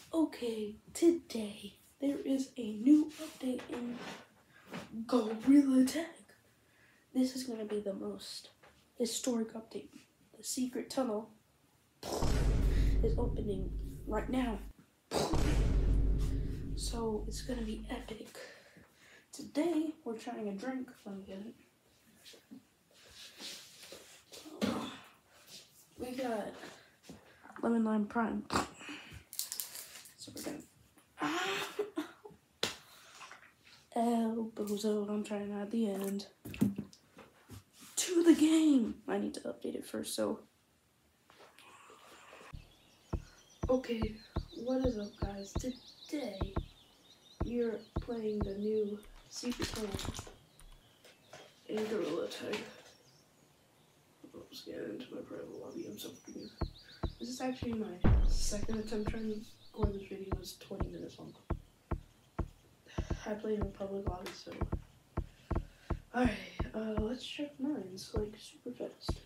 Okay, today there is a new update in Gorilla Tag. This is going to be the most historic update. The secret tunnel is opening right now. So it's going to be epic. Today we're trying a drink. Let me get it. We got lemon lime prime. So we're gonna elbows out. I'm trying at the end. To the game. I need to update it first. So okay, what is up, guys? Today you're playing the new secret tunnel in Gorilla Tag. Let's get into my private lobby. I'm so confused. This is actually my second attempt trying to record this video. It was 20 minutes long. I played in a public lobby, so alright, let's check mines, like, super fast.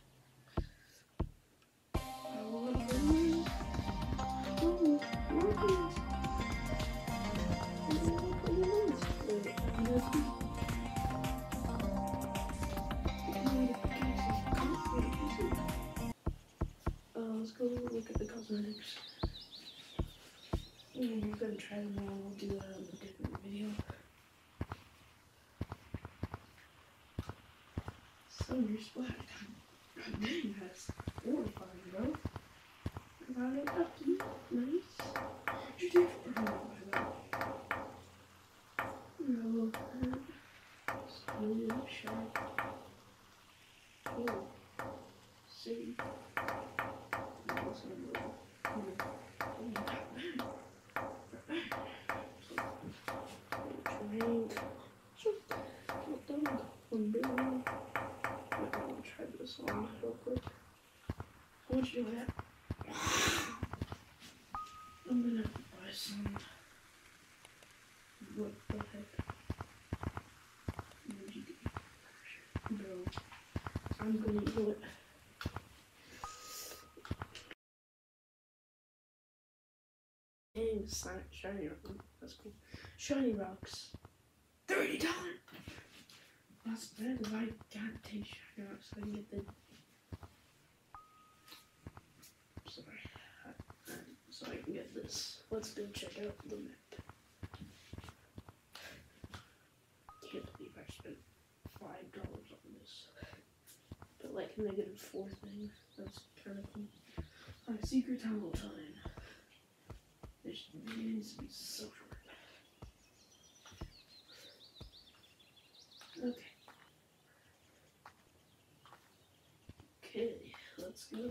Let's go look at the cosmetics. We're gonna try them all. We'll do that in a different video. Thunder Splash. God dang, that's horrifying, bro. Got it up to you. Nice. What'd you do for her, by the way? No. Slowly shot. Oh. See. What's that? Try this on real quick. How much do you have? I'm gonna have to buy some. What the heck? What did you get? Bro, I'm gonna do it. Dang, shiny rock. That's cool. Shiny rocks. $30. That's bad if I can't take shiny rocks. So I can get the. Sorry. So I can get this. Let's go check out the map. Can't believe I spent $5 on this. But like -4 thing. That's kind of cool. Alright, secret tunnel time. This needs to be so short. Okay. Okay, let's go.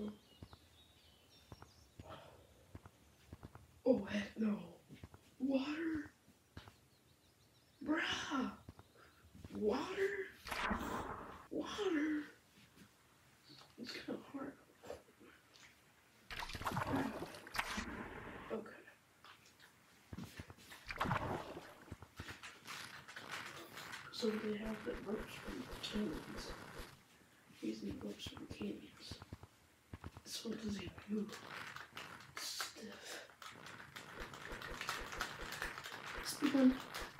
Oh, heck no. Water? Bruh! Water? Water? It's kind of hard. Okay. So they have the ropes from canyons. Using ropes from canyons. This one doesn't even move. Stiff. Speed one.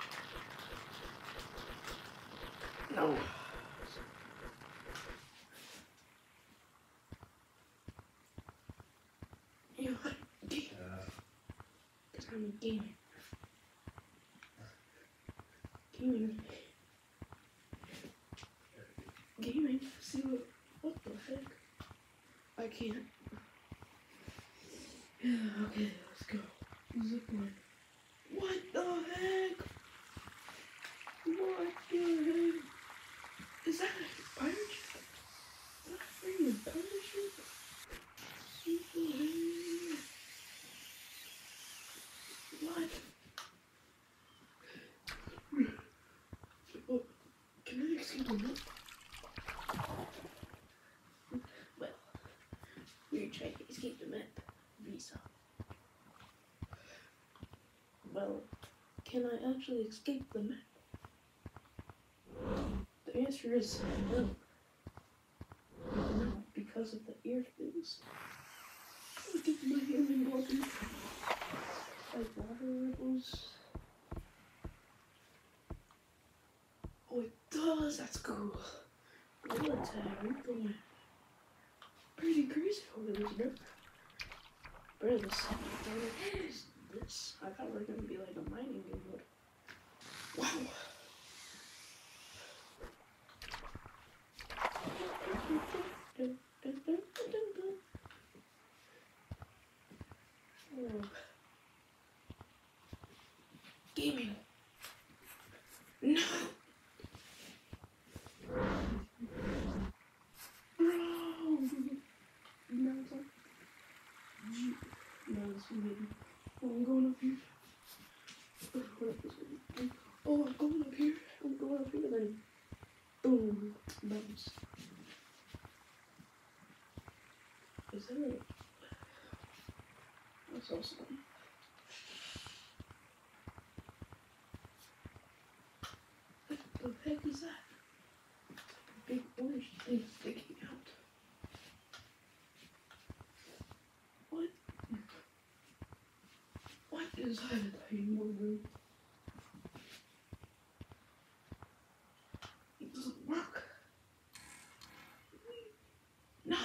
No. You know what? Because I'm gaming. Gaming. See what the heck? I can't. Yeah, okay, let's go. Zipline. What the heck? What the heck? Is that a pirate ship? Is that a freaking pirate ship? What? Oh, can I escape the map? Well, we're trying to escape the map. Visa. Well, can I actually escape the map? The answer is no. No, because of the ear things. Look at my human body. Like, We're going pretty crazy over this, bro. Bro, this is this. I thought we were gonna be like a mining game, but wow. Oh. Gaming. No. Bro. No, it's like, no, this is maybe. Oh, I'm going up here. What up this way? Oh, I'm going up here. I'm going up here, then boom, bounce. Is that right? That's awesome. What the heck is that? It's like a big orange thing sticking out. What? What is that? I don't know. It doesn't work. No!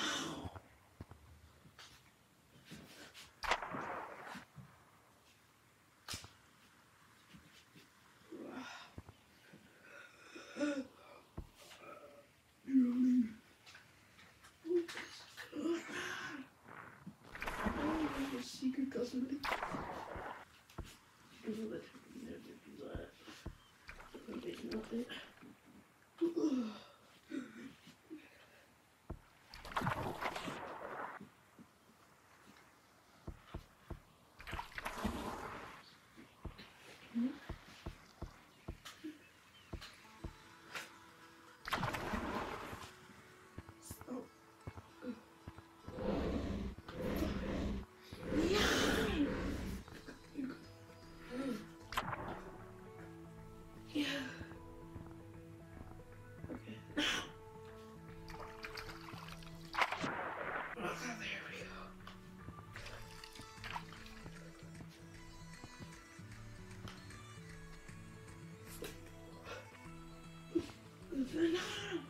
Drowning. Oh, there's a secret cosmetic. Never do that. There's nothing. Yeah. Okay. Oh, there we go. No.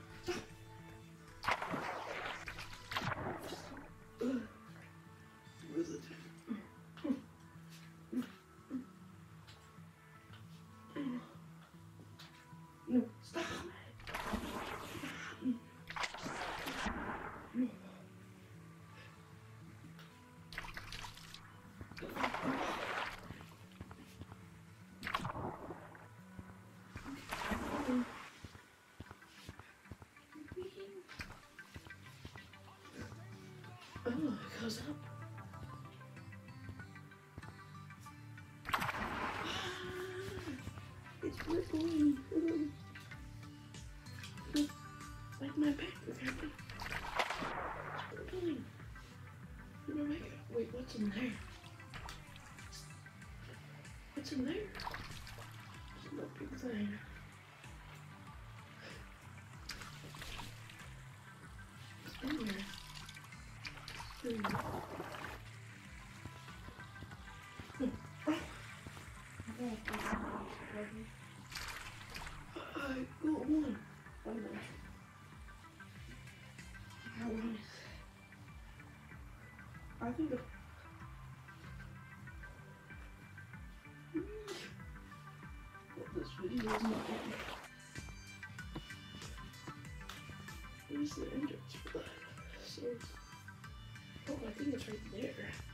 Where's it? No, stop. No. Oh, it goes up. It's rippling. Like my back, apparently. It's rippling. Oh my god. Wait, what's in there? What's in there? It's that big thing. It's in there. There we go. I got one. Oh my. How long is it? I think the this video is not on. Where's the entrance for that? So oh, I think it's right there.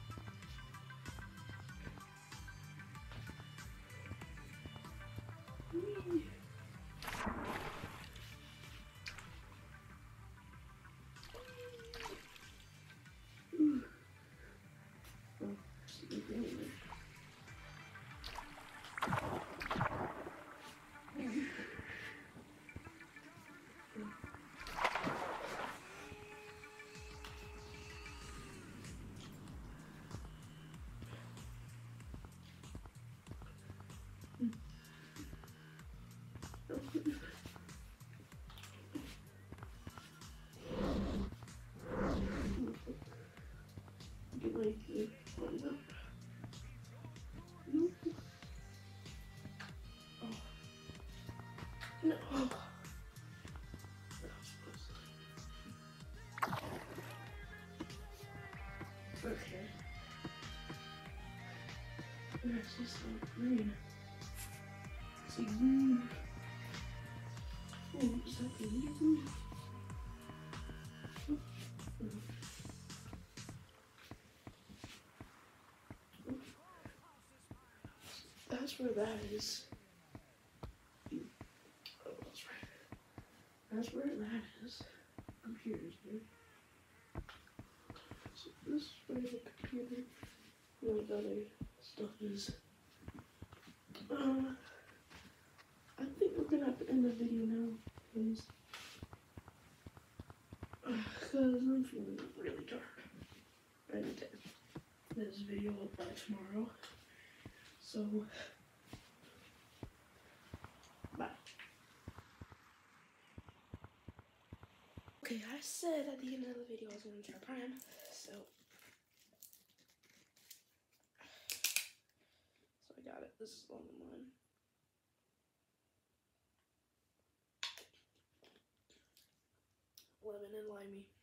Whee! Ooh. Oh, sleeping in there. Yes, it's like green. It's like green. Oh, is that the green? That's where that is. Oh, that's right. That's where that is. Computers, dude. So this is where the computer, the other stuff is. I think we're gonna have to end the video now, please. Because I'm feeling really tired. I need to end this video up by tomorrow. So, bye. Okay, I said at the end of the video I was going to try Prime, so I got it. This is on the line. Lemon and limey.